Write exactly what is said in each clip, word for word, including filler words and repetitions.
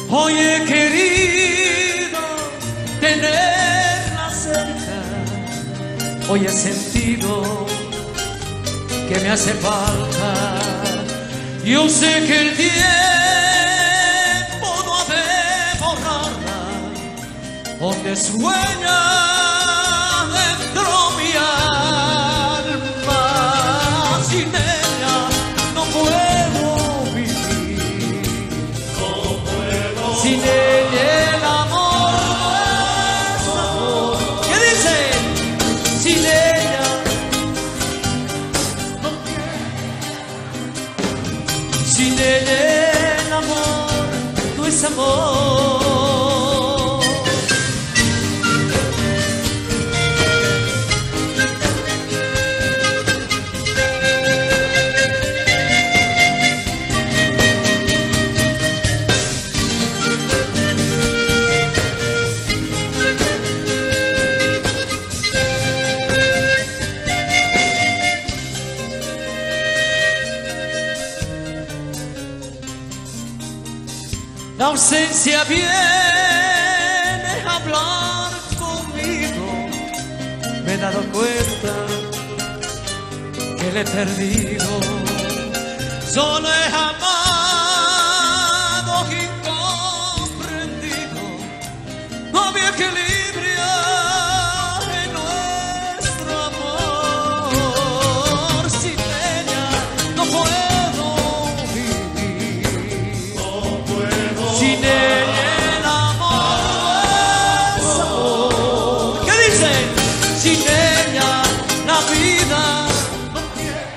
Hoy he querido tenerla cerca, hoy he sentido que me hace falta. Yo sé que el tiempo no ha de borrarla, donde sueña dentro mi alma. Sin ella no puedo vivir, no puedo. Sin ella el amor no es amor. ¿Qué dice? Sin ella no quiero. Sin ella el amor no es amor. La ausencia viene a hablar conmigo. Me he dado cuenta que le he perdido. Solo he amado incomprendido. No había equilibrio en nuestro amor. Sin ella no puedo vivir. No puedo. Sin ella el amor es amor. ¿Qué dice? Sin ella la vida no tiene.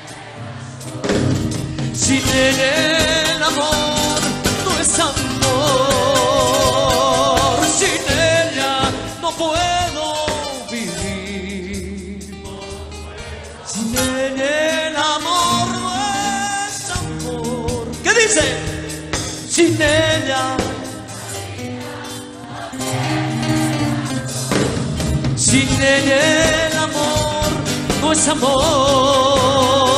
Sin ella el amor no es amor. Sin ella no puedo vivir. Sin ella el amor no es amor. ¿Qué dice? Sin ella, sin ella el amor no es amor.